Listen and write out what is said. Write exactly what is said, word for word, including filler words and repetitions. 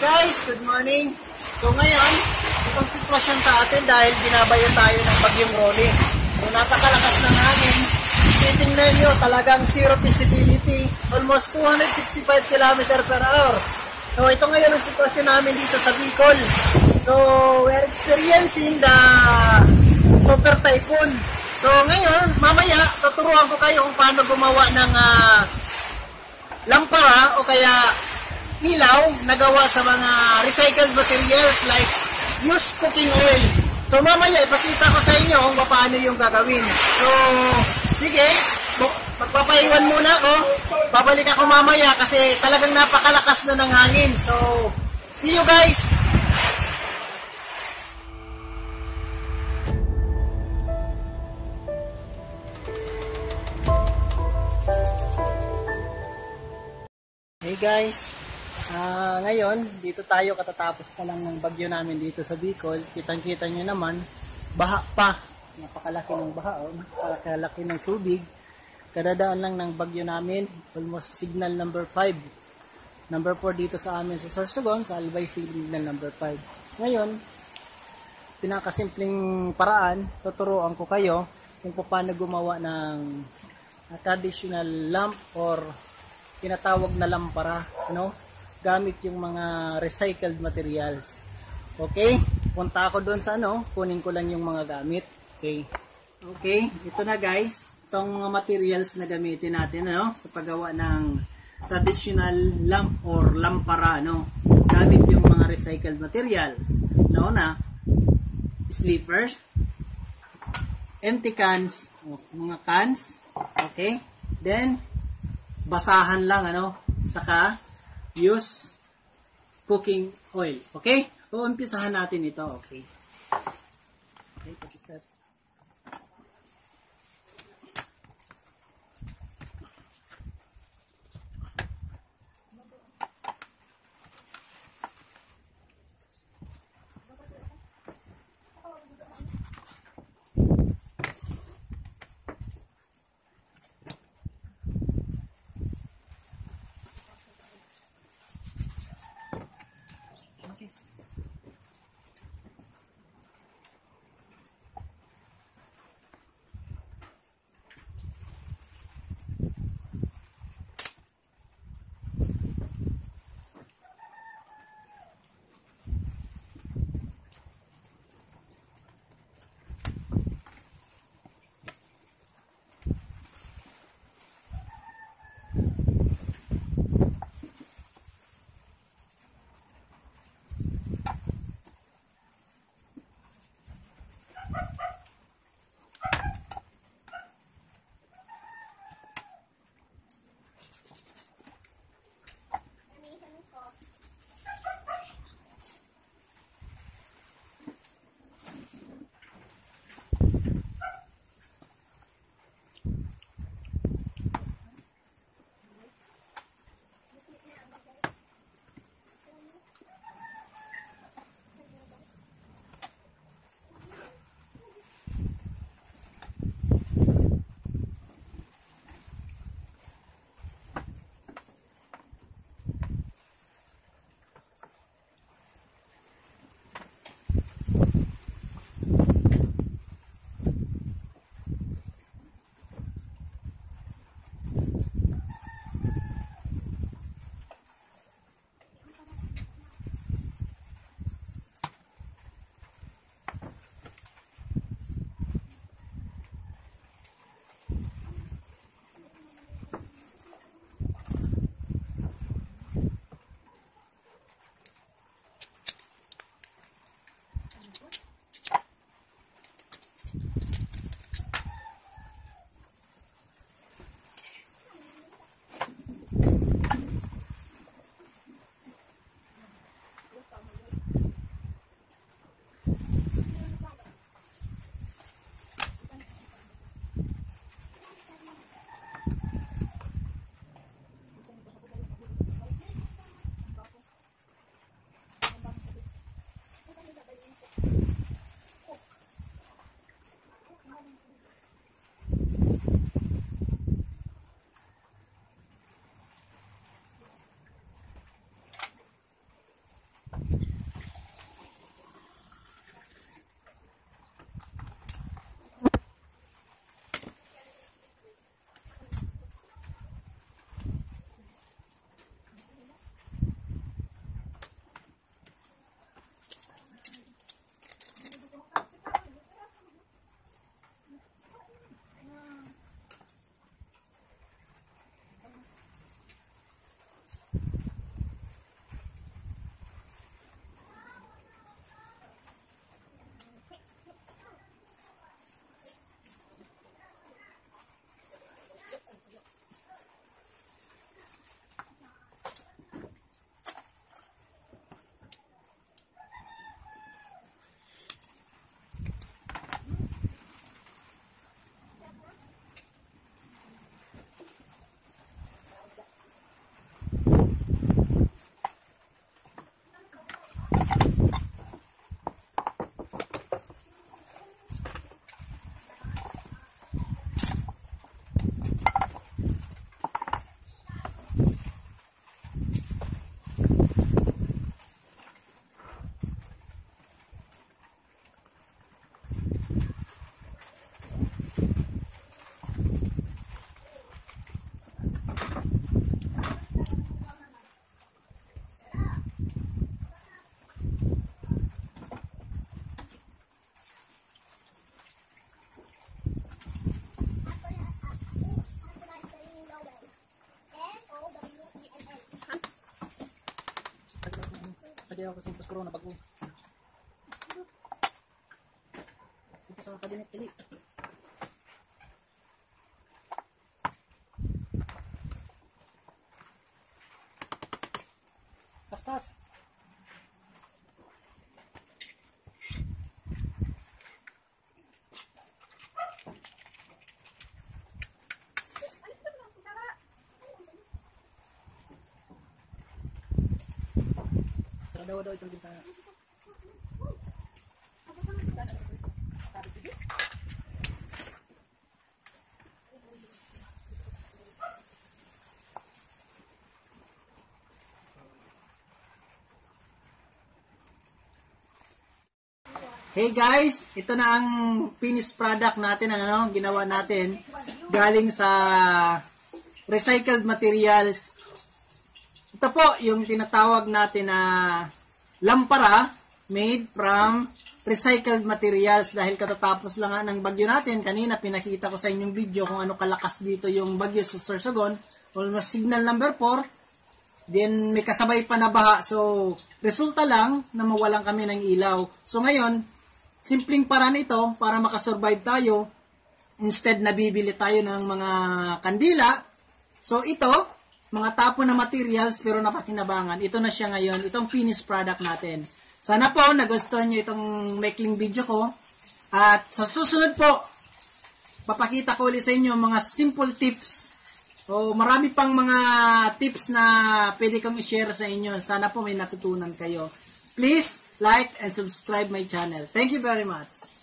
guys, good morning. So ngayon, itong sitwasyon sa atin dahil binabayan tayo ng bagyong Rolly. So napakalakas ng hangin. Titingnan nyo, talagang zero visibility, almost two hundred sixty-five kilometers per hour. So ito ngayon ang sitwasyon namin dito sa Bicol. So we're experiencing the super typhoon. So ngayon, mamaya, tuturuan ko kayo kung paano gumawa ng uh, lampara o kaya ilaw na gawa sa mga recycled materials like used cooking oil. So mamaya ipakita ko sa inyo kung paano yung gagawin. So sige, magpapaiwan muna ako. Babalik ako mamaya kasi talagang napakalakas na ng hangin. So see you guys! Hey guys, uh, ngayon dito tayo katatapos pa lang ng bagyo namin dito sa Bicol. Kitang-kita nyo naman, baha pa. Napakalaki ng baha, oh. Napakalaki ng tubig. Kadadaan lang ng bagyo namin, almost signal number five. Number four dito sa amin sa Sorsogon, sa Albay signal number five. Ngayon, pinakasimpleng paraan, tuturuan ko kayo kung paano gumawa ng traditional lamp or tinatawag na lampara, no? Gamit yung mga recycled materials. Okay? Punta ako doon sa ano, kunin ko lang yung mga gamit. Okay. Okay, ito na guys, itong mga materials na gamitin natin, ano, sa paggawa ng traditional lamp or lampara, no? Gamit yung mga recycled materials. No na, sleepers, empty cans, oh, mga cans, okay? Then basahan lang, ano, saka use cooking oil. Okay? So, umpisahan natin ito. Okay. Okay, pag-start. tadi ako kasi pas corona pag ito sa kabinet tali. Kaskas. Sarado daw itong bintana. Hey guys, ito na ang finished product natin, ano, ginawa natin galing sa recycled materials. Ito po yung tinatawag natin na lampara made from recycled materials dahil katatapos lang nga ng bagyo natin. Kanina pinakita ko sa inyong video kung ano kalakas dito yung bagyo sa Sorsogon. Almost signal number four. Then may kasabay pa na baha. So resulta lang na mawalan kami ng ilaw. So ngayon, simpleng paraan ito para makasurvive tayo. Instead na bibili tayo ng mga kandila. So ito, mga tapo na materials pero napakinabangan. Ito na siya ngayon. Itong finished product natin. Sana po nagustuhan nyo itong maikling video ko. At sa susunod po, papakita ko ulit sa inyo mga simple tips. O marami pang mga tips na pwede kong i-share sa inyo. Sana po may natutunan kayo. Please like and subscribe my channel. Thank you very much.